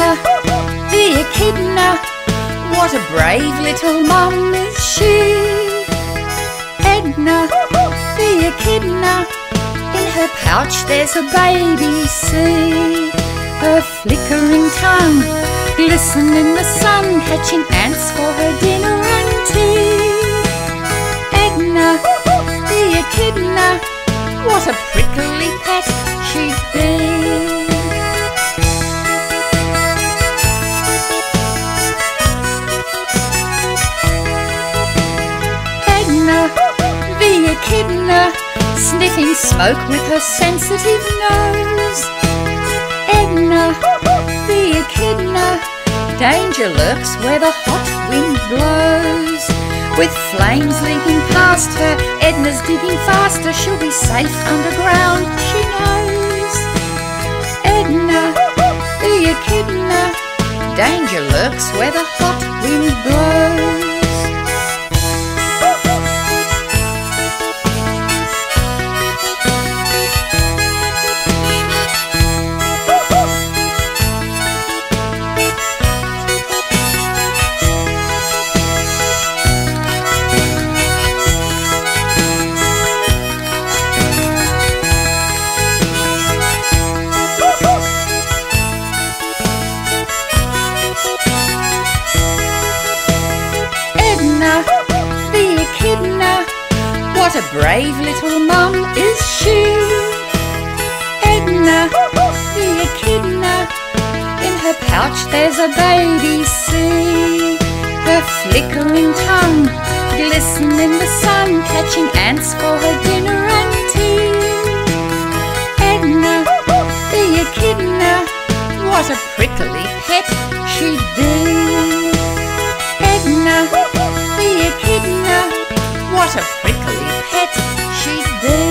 Edna, the echidna, what a brave little mum is she. Edna, the echidna, in her pouch there's a baby, see. Her flickering tongue glisten in the sun, catching ants for her dinner and tea. Edna, the echidna, what a prickly pet she'd be. Edna, the echidna, sniffing smoke with her sensitive nose. Edna, the echidna, danger lurks where the hot wind blows. With flames leaping past her, Edna's digging faster. She'll be safe underground, she knows. Edna, the echidna, danger lurks where the hot wind blows. Edna, the echidna, what a brave little mum is she. Edna, the echidna, in her pouch there's a baby, see. Her flickering tongue glisten in the sun, catching ants for her dinner and tea. Edna, the echidna, what a prickly pet she'd be. Edna, the echidna, what a prickly pet she'd be.